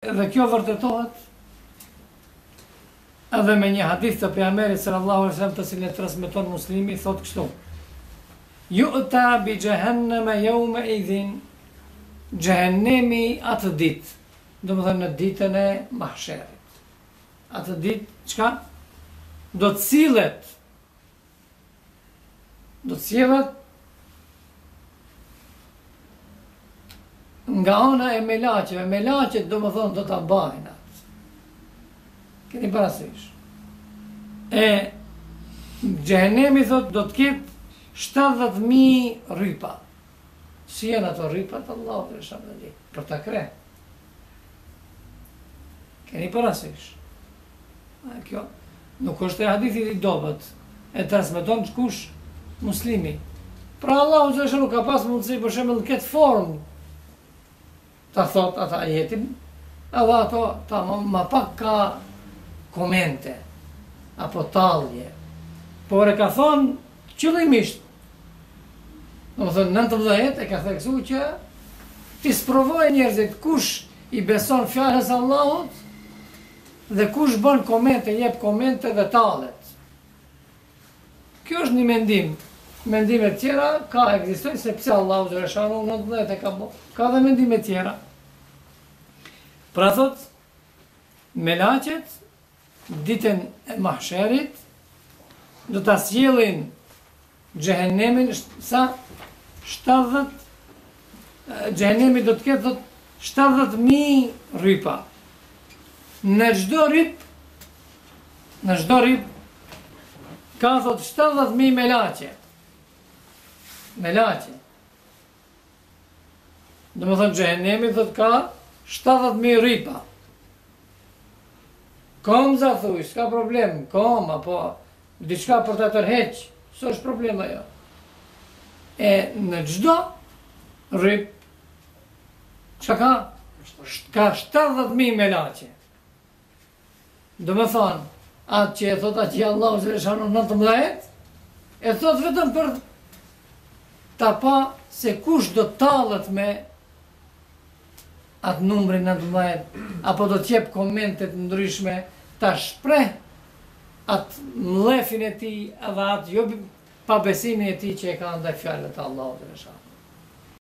Dhe kjo vërtetohet edhe me një hadith të pejgamberit sallallahu alaihi wasallam, të cilin e transmeton Muslimi, thotë kështu: Yu'ta bi jahannama yawma idhin, Gjehennemi atë ditë, do më thënë në ditën e mahsherit. Atë ditë, çka? Do të sillet nga ana e melaqeve. Melaqet do më thënë do të bajnë atë. Keni parasysh. E Gjehennemi thot do të ketë 70.000 rrypa. Si janë ato rrypat, Allahu e shabë dhe për ta kre. Keni parasysh. Kjo nuk është e hadithit I dobët, e transmeton kush? Muslimi. Pra Allahu zëshë nuk ka pas mundësi për shembull në këtë formë ta thot ata ajetin, edhe ato ta ma pak ka komente apo tallje. Por e ka thonë qëllimisht. Do të thënë 19 e ka theksu që ti sprovoj njerëzit kush I beson fjalës Allahut dhe kush bën komente, jep komente dhe tallet. Kjo është një mendim. Mendime tjera ka ekzistojnë sepse Allahu xhaleshanu 19 e ka bë. Ka dhe mendime tjera. Pra thot, melaqet ditën e mahsherit do ta sjellin Gjehennemin sa 70. Gjehennemi do të ketë thot 70.000 rrypa. Në çdo rryp ka thot 70.000 melaqe. Do më thënë Gjehennemi thot ka 70.000 rrypa. Kom za thuj, s'ka problem, kom, apo diçka për të tërheq, s'është problema jo. E në çdo rryp, çka ka? Ka 70.000 melaqe. Do më thonë, atë që e thot atje Allahu xhaleshanu 19, e thot vetëm për ta pa se kush do tallet me atë numrin 19, apo do t'jep komentet ndryshme, ta shpreh atë mlefin e tij edhe atë jo pa besimin e tij që e ka ndaj fjalës të Allahut xhaleshanu.